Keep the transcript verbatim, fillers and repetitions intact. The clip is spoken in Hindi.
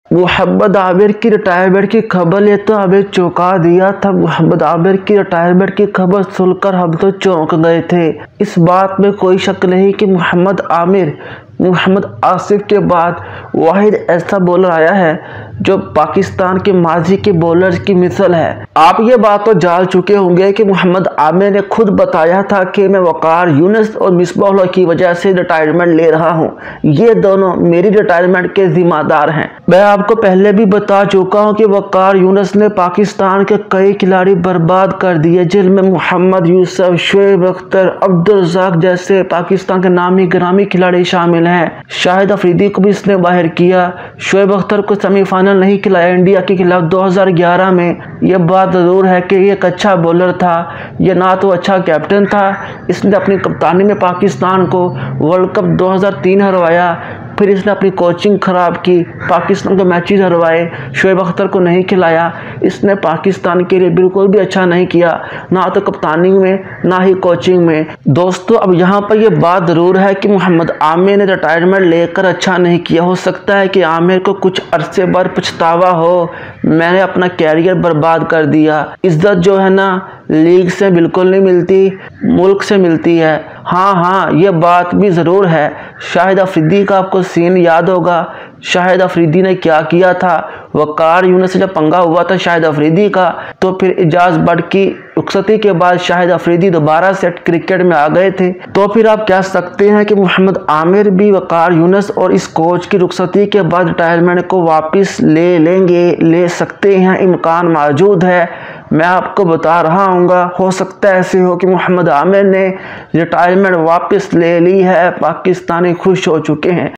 मोहम्मद आमिर की रिटायरमेंट की खबर ने तो हमें चौंका दिया था। मोहम्मद आमिर की रिटायरमेंट की खबर सुनकर हम तो चौंक गए थे। इस बात में कोई शक नहीं कि मोहम्मद आमिर मोहम्मद आसिफ के बाद वाहिद ऐसा बॉलर आया है जो पाकिस्तान के माजी के बॉलर की मिसाल है। आप ये बात तो जान चुके होंगे कि मोहम्मद आमिर ने खुद बताया था कि मैं वकार यूनुस और मिसबाह उल हक की वजह से रिटायरमेंट ले रहा हूँ, ये दोनों मेरी रिटायरमेंट के जिम्मेदार हैं। मैं आपको पहले भी बता चुका हूँ कि वकार यूनुस ने पाकिस्तान के कई खिलाड़ी बर्बाद कर दिए, जिनमें मोहम्मद यूसुफ, शोएब अख्तर, अब्दुल रज़ाक जैसे पाकिस्तान के नामी गिरामी खिलाड़ी शामिल हैं। शाहिद अफरीदी को भी इसने बाहर किया। शोएब अख्तर को सेमीफाइनल नहीं खिलाया इंडिया के खिलाफ दो हज़ार ग्यारह में। यह बात ज़रूर है कि ये एक अच्छा बॉलर था, यह ना तो अच्छा कैप्टन था। इसने अपनी कप्तानी में पाकिस्तान को वर्ल्ड कप दो हज़ार तीन हरवाया, फिर इसने अपनी कोचिंग ख़राब की, पाकिस्तान को मैचेस हरवाए, शोएब अख्तर को नहीं खिलाया। इसने पाकिस्तान के लिए बिल्कुल भी अच्छा नहीं किया, ना तो कप्तानी में ना ही कोचिंग में। दोस्तों, अब यहाँ पर यह बात ज़रूर है कि मोहम्मद आमिर ने रिटायरमेंट लेकर अच्छा नहीं किया। हो सकता है कि आमिर को कुछ अरसे बाद पछतावा हो, मैंने अपना कैरियर बर्बाद कर दिया। इज्जत जो है ना लीग से बिल्कुल नहीं मिलती, मुल्क से मिलती है। हाँ हाँ ये बात भी ज़रूर है। शाहिद अफरीदी का आपको सीन याद होगा। शाहिद अफरीदी ने क्या किया था, वकार यूनुस से जब पंगा हुआ था शाहिद अफरीदी का, तो फिर इजाज़ बट की रुखसती के बाद शाहिद अफरीदी दोबारा से क्रिकेट में आ गए थे। तो फिर आप कह सकते हैं कि मोहम्मद आमिर भी वकार यूनुस और इस कोच की रुखसती के बाद रिटायरमेंट को वापस ले लेंगे, ले सकते हैं, इम्कान मौजूद है। मैं आपको बता रहा हूँगा, हो सकता है ऐसे हो कि मोहम्मद आमिर ने रिटायरमेंट वापस ले ली है, पाकिस्तानी खुश हो चुके हैं।